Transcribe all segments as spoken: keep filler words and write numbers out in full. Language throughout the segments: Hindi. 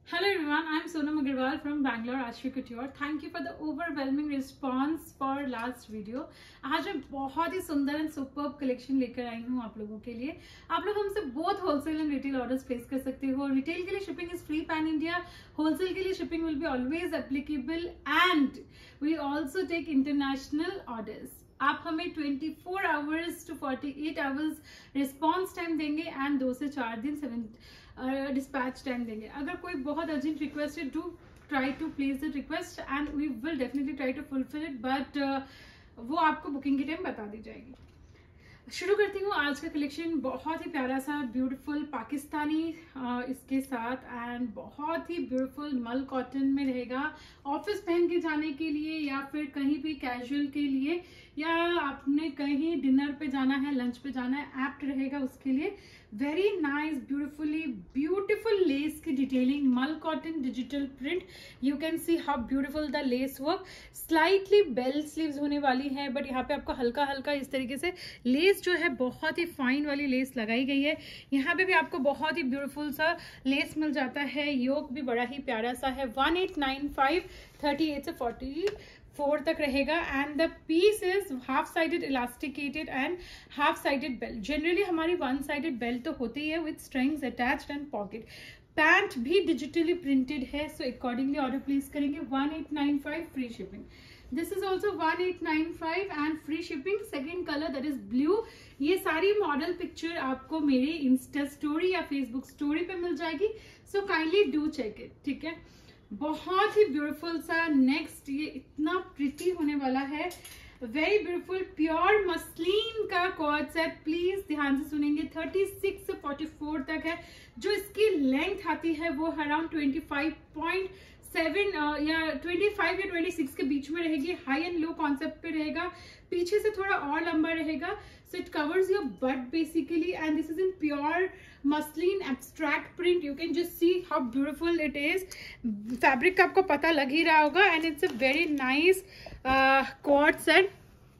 Hello everyone, I am Sonam Agarwal from Bangalore Ashri Couture. Thank you for the overwhelming response for last video. आज मैं बहुत ही सुंदर एंड सुपर्ब कलेक्शन लेकर आई हूँ आप लोगों के लिए. आप लोग हमसे both wholesale and retail orders place कर सकते हो. रिटेल के लिए shipping is free pan India. Wholesale के लिए shipping will be always applicable and we also take international orders. आप हमें चौबीस आवर्स टू अड़तालीस आवर्स रिस्पॉन्स टाइम देंगे एंड दो से चार दिन सेवन डिस्पैच टाइम देंगे. अगर कोई बहुत अर्जेंट रिक्वेस्ट है, do try to place the request and we will definitely try to fulfil it, but वो आपको बुकिंग की टाइम बता दी जाएगी. शुरू करती हूँ आज का कलेक्शन. बहुत ही प्यारा सा ब्यूटीफुल पाकिस्तानी uh, इसके साथ एंड बहुत ही ब्यूटीफुल मल कॉटन में रहेगा. ऑफिस पहन के जाने के लिए या फिर कहीं भी कैजुअल के लिए या आपने कहीं डिनर पे जाना है, लंच पे जाना है, एप्ट रहेगा उसके लिए. Very nice beautifully beautiful lace की detailing, mul cotton digital print. You can see how beautiful the lace work. Slightly bell sleeves होने वाली है, बट यहाँ पे आपको हल्का हल्का इस तरीके से लेस जो है बहुत ही फाइन वाली लेस लगाई गई है. यहाँ पे भी आपको बहुत ही ब्यूटीफुल सा लेस मिल जाता है. योक भी बड़ा ही प्यारा सा है. One eight nine five thirty eight से फोर्टी फोर तक रहेगा and the piece is half sided elasticated and half sided belt. Generally हमारी वन साइडेड बेल्ट तो होती है with strings attached and pocket. Pant भी डिजिटली प्रिंटेड है, सो अकॉर्डिंगली ऑर्डर प्लेस करेंगे. One eight nine five free shipping. This is also one eight nine five and free shipping. Second colour that is blue. ये सारी मॉडल पिक्चर आपको मेरे इंस्टा स्टोरी या फेसबुक स्टोरी पे मिल जाएगी, so kindly do check it. ठीक है, बहुत ही ब्यूटीफुल सा. नेक्स्ट ये इतना प्रिटी होने वाला है. वेरी ब्यूटीफुल प्योर मसलिन का कॉर्ड सेट. प्लीज ध्यान से सुनेंगे. छत्तीस से चौवालीस तक है. जो इसकी लेंथ आती है वो अराउंड पच्चीस पॉइंट सेवन या पच्चीस या छब्बीस के बीच में रहेगी. हाई एंड लो कॉन्सेप्ट पे रहेगा. पीछे से थोड़ा और लंबा रहेगा. So it covers your butt basically and this is in pure muslin abstract print. You can just see how beautiful it is. Fabric का आपको पता लग ही रहा होगा and it's a very nice cord set.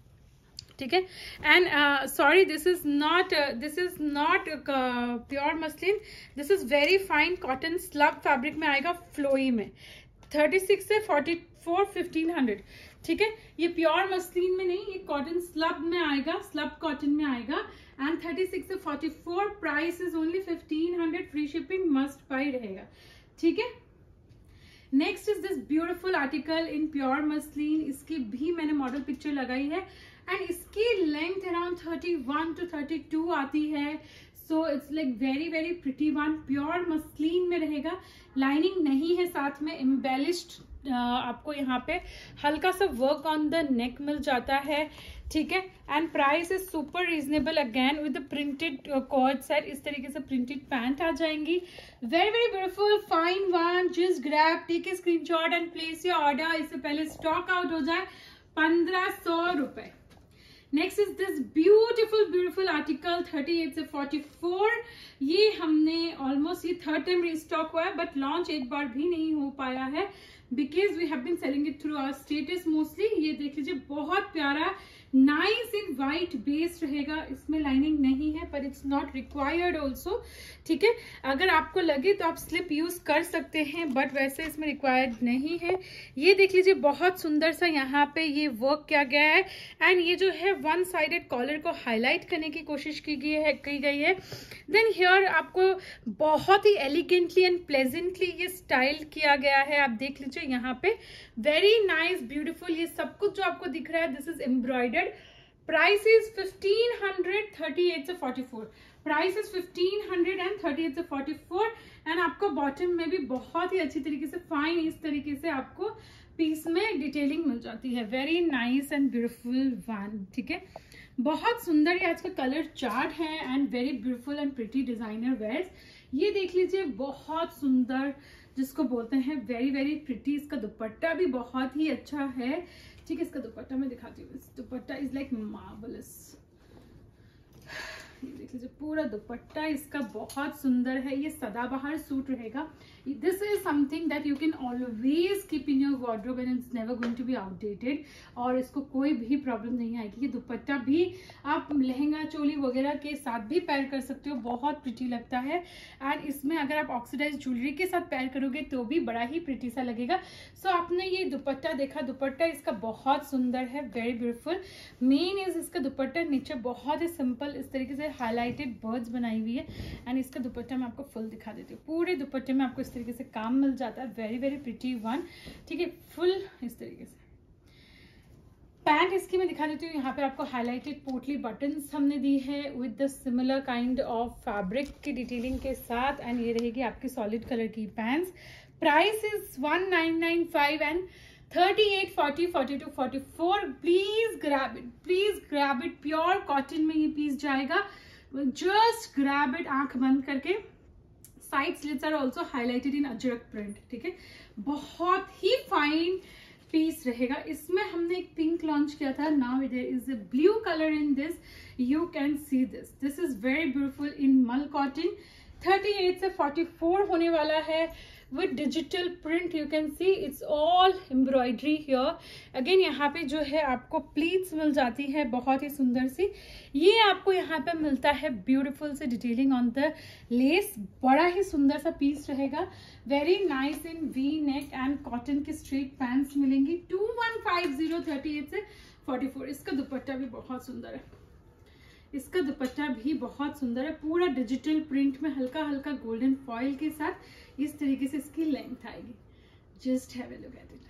ठीक है, and sorry this is not this is not pure muslin. This is very fine cotton slub fabric में आएगा, फ्लोई में. थर्टी सिक्स से फोर्टी फोर फिफ्टीन हंड्रेड. ठीक है, ये प्योर मसलिन में नहीं, ये कॉटन स्लब में आएगा, स्लब कॉटन में आएगा. एंड थर्टी सिक्स से forty four price is only fifteen hundred. Free shipping must buy रहेगा. ठीक है, next is this beautiful article in pure muslin. इसकी भी मैंने मॉडल पिक्चर लगाई है एंड इसकी length around thirty one to thirty two आती है. So it's like very very pretty one. Pure muslin में रहेगा. लाइनिंग नहीं है साथ में. एम्बेलिश्ड Uh, आपको यहाँ पे हल्का सा वर्क ऑन द नेक मिल जाता है. ठीक है, and price is super reasonable again with the printed cord set. इस तरीके से प्रिंटेड पैंट आ जाएंगी. Very very beautiful fine one. Just grab, take a screenshot and place your order. इससे पहले स्टॉक आउट हो जाए. पंद्रह सौ रुपए. Next is this beautiful beautiful article thirty eight से फोर्टी फोर. ये हमने ऑलमोस्ट ये थर्ड टाइम रिस्टॉक हुआ है, बट लॉन्च एक बार भी नहीं हो पाया है because we have been selling it through our status mostly. ये देख लीजिए, बहुत प्यारा नाइस इन वाइट बेस रहेगा. इसमें लाइनिंग नहीं है पर इट्स नॉट रिक्वायर्ड ऑल्सो. ठीक है, अगर आपको लगे तो आप स्लिप यूज कर सकते हैं, बट वैसे इसमें रिक्वायर्ड नहीं है. ये देख लीजिए, बहुत सुंदर सा यहाँ पे ये वर्क किया गया है एंड ये जो है वन साइडेड कॉलर को हाईलाइट करने की कोशिश की गई है की गई है. देन हियर आपको बहुत ही एलिगेंटली एंड प्लेजेंटली ये स्टाइल किया गया है. आप देख लीजिए यहाँ पे वेरी नाइस ब्यूटीफुल. ये सब कुछ जो आपको दिख रहा है this is embroidered. Price is fifteen hundred. Thirty eight से forty four price is fifteen hundred and thirty eight से फोर्टी फोर. एंड आपको बॉटम में भी बहुत ही अच्छी तरीके से फाइन इस तरीके से आपको पीस में डिटेलिंग मिल जाती है. Very nice and beautiful one. ठीक है, बहुत सुंदर ये आज का कलर चार्ट है and very beautiful and pretty designer wears. ये देख लीजिए, बहुत सुंदर जिसको बोलते हैं वेरी वेरी प्रिटी. इसका दुपट्टा भी बहुत ही अच्छा है. ठीक है, इसका दुपट्टा मैं दिखाती हूँ. इस दुपट्टा इज लाइक मार्वलस. ये देख लीजिए, पूरा दुपट्टा इसका बहुत सुंदर है. ये सदाबहार सूट रहेगा. This is something that you can always keep in your wardrobe and it's never going to be outdated, और इसको कोई भी प्रॉब्लम नहीं आएगी। ये दुपट्टा भी आप लहंगा चोली वगैरह के साथ भी पेयर कर सकते हो, बहुत प्रिटी लगता है। एंड इसमें अगर आप ऑक्सीडाइज ज्वेलरी के साथ पेयर करोगे तो भी बड़ा ही प्रिटी सा लगेगा। सो so, आपने ये दुपट्टा देखा, दुपट्टा इसका बहुत सुंदर है, वेरी ब्यूटीफुल। मेन इज इसका दुपट्टा नीचे बहुत ही सिंपल इस तरीके से हाईलाइटेड बर्ड्स बनाई हुई है। एंड इसका दुपट्टा मैं आपको फुल दिखा देती हूँ। पूरे दुपट्टे में आपको इस तरीके से काम मिल जाता है, वेरी वेरी प्रिटी वन, ठीक है, फुल इस तरीके से। पैंट इसकी मैं दिखा देती हूँ। यहाँ पे आपको हाईलाइटेड पोटली बटन्स हमने दी है with the similar kind of fabric की डिटेलिंग के साथ। एंड ये रहेगी आपकी सॉलिड कलर की pants. Price is one nine nine five and thirty eight, forty, forty two, forty four. Please grab it, please grab it. Pure cotton में ये पीस जाएगा, जस्ट ग्रैब इट आंख बंद करके। Side slits are also highlighted in ajrakh print, ठीक है, बहुत ही फाइन पीस रहेगा। इसमें हमने एक पिंक लॉन्च किया था, now there is a blue colour in this, you can see this, this is very beautiful in mul cotton. Thirty eight से फोर्टी फोर होने वाला है with digital print, you can see it's all embroidery here. again यहाँ पे जो है आपको प्लीट्स मिल जाती है बहुत ही सुंदर सी। ये आपको यहाँ पे मिलता है ब्यूटीफुल से डिटेलिंग ऑन द लेस, बड़ा ही सुंदर सा पीस रहेगा, very nice in V neck and cotton की स्ट्रेट पैंट्स मिलेंगी। Two one five zero thirty eight से फोर्टी फोर। इसका दुपट्टा भी बहुत सुंदर है, इसका दुपट्टा भी बहुत सुंदर है, पूरा डिजिटल प्रिंट में हल्का हल्का गोल्डन फॉइल के साथ इस तरीके से इसकी लेंथ आएगी। Just have a look at it,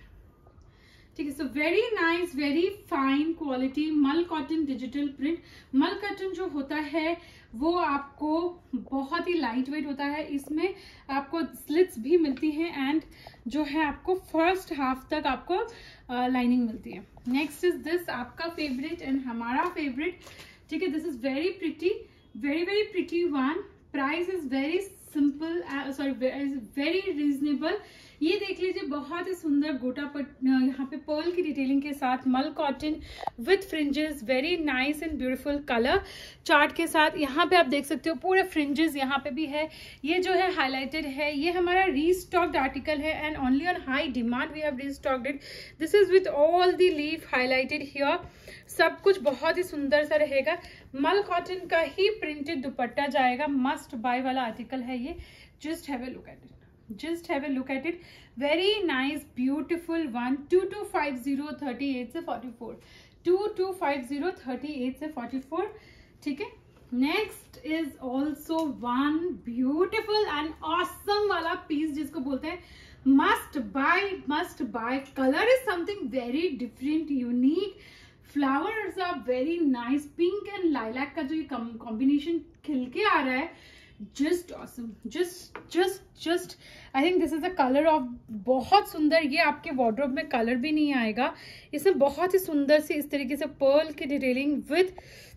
ठीक है। So very nice, very fine quality मल कॉटन डिजिटल प्रिंट। मल कॉटन जो होता है वो आपको बहुत ही लाइट वेट होता है, इसमें आपको स्लिट्स भी मिलती हैं एंड जो है आपको फर्स्ट हाफ तक आपको लाइनिंग uh, मिलती है। नेक्स्ट इज दिस, आपका फेवरेट एंड हमारा फेवरेट, ठीक है। This is very pretty, very very pretty one. Price is very simple, sorry very reasonable. ये देख लीजिए, बहुत ही सुंदर गोटा पट यहाँ पे पर्ल की डिटेलिंग के साथ मल cotton with fringes, very nice and beautiful colour chart के साथ। यहाँ पे आप देख सकते हो पूरे फ्रिंजेस यहाँ पे भी है, ये जो है हाईलाइटेड है। ये हमारा रीस्टॉक्ड आर्टिकल है and only on high demand we have restocked it. This is with all the leaf highlighted here, सब कुछ बहुत ही सुंदर सा रहेगा। मल कॉटन का ही प्रिंटेड दुपट्टा जाएगा, मस्ट बाय वाला आर्टिकल है ये। Just have a look at it, just have a look at it, very nice beautiful one। Two two five zero thirty eight से forty four, two two five zero thirty eight से फोर्टी फोर, ठीक है। Next is also one beautiful and awesome वाला पीस जिसको बोलते हैं must buy, must buy. Colour is something very different, unique, flowers are very nice, pink and lilac का जो ये कॉम्बिनेशन खिल के आ रहा है, just awesome, just just just I think this is a colour of बहुत सुंदर। ये आपके वार्डरोब में कलर भी नहीं आएगा, इसमें बहुत ही सुंदर सी इस तरीके से पर्ल की डिटेलिंग विद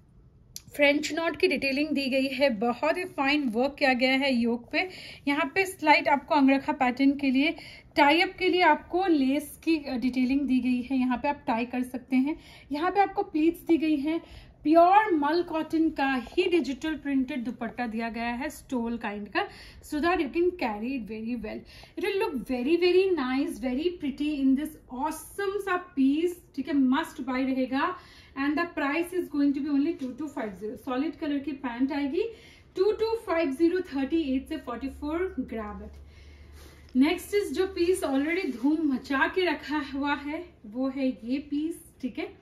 फ्रेंच नॉट की डिटेलिंग दी गई है, बहुत ही फाइन वर्क किया गया है योक पे। यहाँ पे स्लाइड आपको अंगरखा पैटर्न के लिए, टाई अप के लिए आपको लेस की डिटेलिंग दी गई है, यहाँ पे आप टाई कर सकते हैं। यहाँ पे आपको प्लीट्स दी गई हैं, प्योर मल कॉटन का ही डिजिटल प्रिंटेड दुपट्टा दिया गया है, स्टोल काइंड का, so that you can carry it very well. It will look very very nice, very pretty in this awesome सा पीस, ठीक है, मस्ट बाय रहेगा। And the price is going to be only two two five zero. Solid colour की पैंट आएगी, two two five zero thirty eight से forty four, grab it. Next is जो पीस ऑलरेडी धूम मचा के रखा हुआ है वो है ये पीस, ठीक है।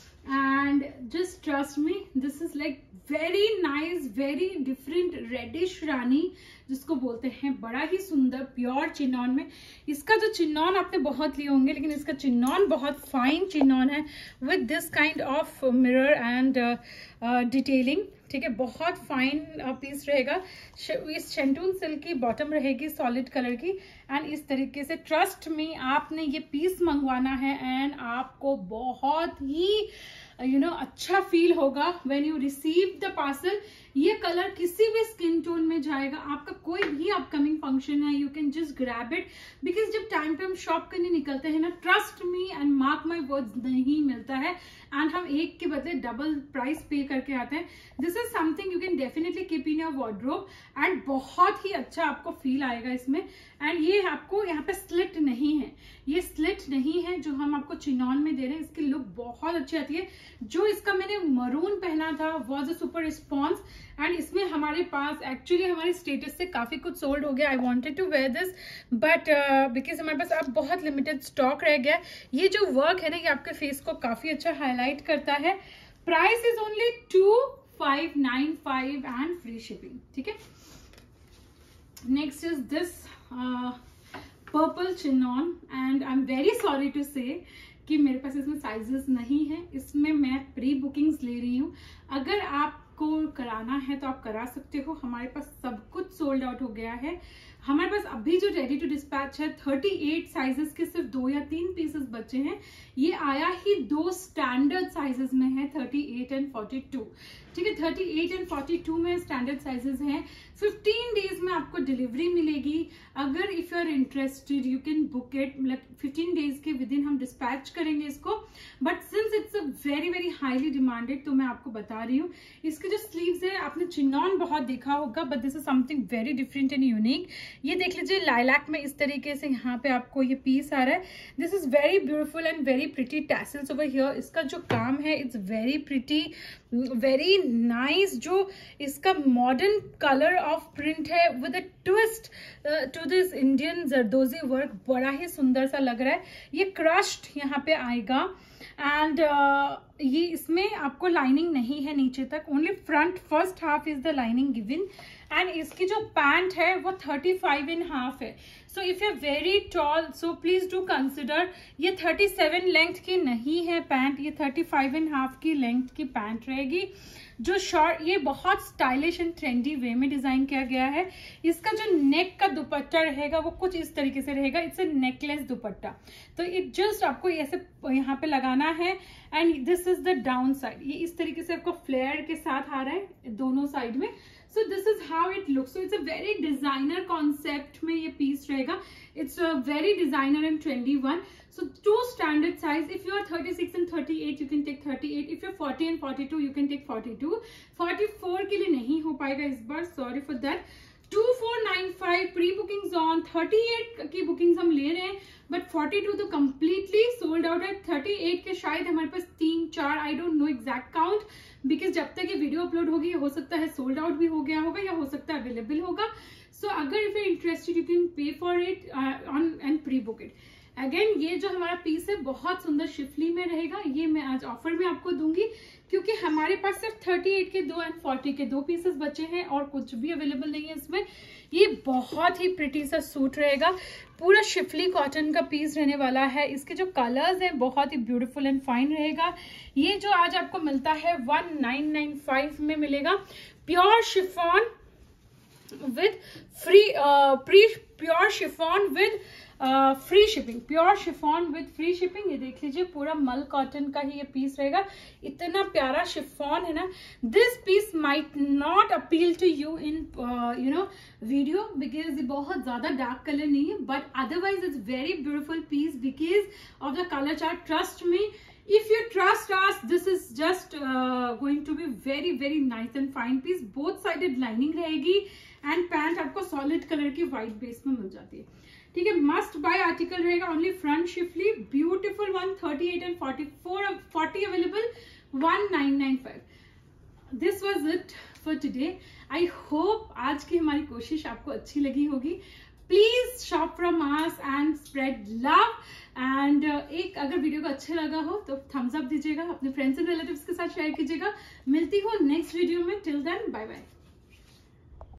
and just trust me, this is like very nice, very different reddish रानी जिसको बोलते हैं, बड़ा ही सुंदर प्योर चिनॉन में। इसका जो चिनॉन आपने बहुत लिए होंगे, लेकिन इसका चिनॉन बहुत फाइन चिनॉन है with this kind of mirror and detailing, ठीक है, बहुत फाइन पीस रहेगा। इस शेंटून सिल्क की बॉटम रहेगी सॉलिड कलर की एंड इस तरीके से ट्रस्ट में आपने ये पीस मंगवाना है एंड आपको बहुत ही यू नो अच्छा फील होगा when you receive the parcel. ये कलर किसी भी स्किन टोन में जाएगा, आपका कोई भी अपकमिंग फंक्शन है, you can just grab it, because जब टाइम पे हम शॉप करने निकलते हैं ना, trust me and mark my words, नहीं मिलता है एंड हम एक के बदले डबल प्राइस पे करके आते हैं। This is something you can definitely keep in your wardrobe and बहुत ही अच्छा आपको फील आएगा इसमें। एंड ये आपको यहाँ पे स्लिट नहीं है, ये स्लिट नहीं है जो हम आपको चिनॉन में दे रहे हैं, इसकी लुक बहुत अच्छी आती है। जो इसका मैंने मरून पहना था was a super response and इसमें हमारे पास एक्चुअली हमारे स्टेटस से काफी कुछ सोल्ड हो गया। I wanted to wear this but because हमारे पास अब बहुत लिमिटेड स्टॉक रह गया। ये जो वर्क है ना, ये आपके फेस को काफी अच्छा हाईलाइट करता है। Price is only two five nine five and free shipping, ठीक है। Next is this purple chinon and I am very sorry to say कि मेरे पास इसमें साइजेस नहीं है, इसमें मैं प्री बुकिंग्स ले रही हूँ। अगर आपको कराना है तो आप करा सकते हो, हमारे पास सब कुछ सोल्ड आउट हो गया है। हमारे पास अभी जो रेडी टू डिस्पैच है अड़तीस साइजेस के सिर्फ दो या तीन पीसेस बचे हैं। ये आया ही दो स्टैंडर्ड साइजेस में है, अड़तीस एंड बयालीस, ठीक है। अड़तीस एंड बयालीस में स्टैंडर्ड साइजेस हैं। फिफ्टीन डेज में आपको डिलीवरी मिलेगी। अगर if you are interested you can book it, मतलब फिफ्टीन डेज के विद इन हम डिस्पैच करेंगे इसको। But since it's a very very highly demanded तो मैं आपको बता रही हूँ। इसके जो स्लीव्स है, आपने चिनॉन बहुत देखा होगा but this is something very different and unique. ये देख लीजिए लाइलैक में इस तरीके से यहाँ पे आपको ये पीस आ रहा है। This is very beautiful and very pretty tassels over here. इसका जो काम है it's very pretty, very nice. जो इसका मॉडर्न कलर ऑफ प्रिंट है with a twist to this Indian zardozi work, बड़ा ही सुंदर सा लग रहा है। ये क्रश्ड यहाँ पे आएगा एंड uh, ये इसमें आपको लाइनिंग नहीं है नीचे तक, only front first half is the lining given. And इसकी जो पैंट है वो थर्टी फाइव इन हाफ है। So if you very tall so please do consider, ये थर्टी सेवन लेंथ की नहीं है पैंट, ये थर्टी फाइव इन हाफ की लेंथ की पैंट रहेगी। जो शॉर्ट, ये बहुत स्टाइलिश एंड ट्रेंडी वे में डिजाइन किया गया है। इसका जो नेक का दुपट्टा रहेगा वो कुछ इस तरीके से रहेगा, इट्स अ नेकलेस दुपट्टा। तो इट जस्ट आपको ऐसे यहाँ पे लगाना है and this is the down side. ये इस तरीके से आपको फ्लेयर के साथ आ रहा है दोनों साइड में। So this is how it looks. So it's a very designer concept में ये piece रहेगा. It's a very designer and trendy one. So two standard size. If you are thirty-six and thirty-eight, you can take thirty-eight. If you're forty and forty-two, you can take forty-two. forty-four के लिए नहीं हो पाएगा इस बार. Sorry for that. two four nine five pre bookings on, thirty-eight की बुकिंग्स हम ले रहे हैं बट forty-two तो कम्प्लीटली सोल्ड आउट है। thirty-eight के शायद हमारे पास तीन चार, I don't know exact count, because जब तक ये वीडियो अपलोड होगी हो सकता है सोल्ड आउट भी हो गया होगा या हो सकता है अवेलेबल होगा। सो so, अगर if you interested you can pay for it on and pre book it. Again ये जो हमारा पीस है बहुत सुंदर शिफली में रहेगा, ये मैं आज ऑफर में आपको दूंगी क्योंकि हमारे पास सिर्फ अड़तीस के दो एंड चालीस के दो पीसेस बचे हैं और कुछ भी अवेलेबल नहीं है इसमें। ये बहुत ही प्रिटी सा सूट रहेगा, पूरा शिफली कॉटन का पीस रहने वाला है। इसके जो कलर्स हैं बहुत ही ब्यूटीफुल एंड फाइन रहेगा। ये जो आज आपको मिलता है वन नाइन नाइन फाइव में मिलेगा, pure chiffon with free pre pure chiffon with free shipping, pure chiffon with free shipping. ये देख लीजिए पूरा मल कॉटन का ही ये पीस रहेगा, इतना प्यारा शिफॉन है ना। This piece might not appeal to you in you know video because ये बहुत ज्यादा डार्क कलर नहीं है, but otherwise it's very beautiful piece because of the colour chart. Trust me, if you trust us, this is just uh, going to be very very nice and fine piece. both sided lining रहेगी and pant आपको solid color की white base में मिल जाती है, ठीक है। मस्ट बाय आर्टिकल रहेगा, only front schiffli, beautiful one, thirty-eight and forty-four, forty available, one nine nine five। This was it for today. I hope आज की हमारी कोशिश आपको अच्छी लगी होगी। Please shop from us and spread love. And एक अगर वीडियो को अच्छा लगा हो तो थम्स अप दीजिएगा, अपने फ्रेंड्स एंड रिलेटिव्स के साथ शेयर कीजिएगा। मिलती हूँ नेक्स्ट वीडियो में, टिल देन बाय बाय।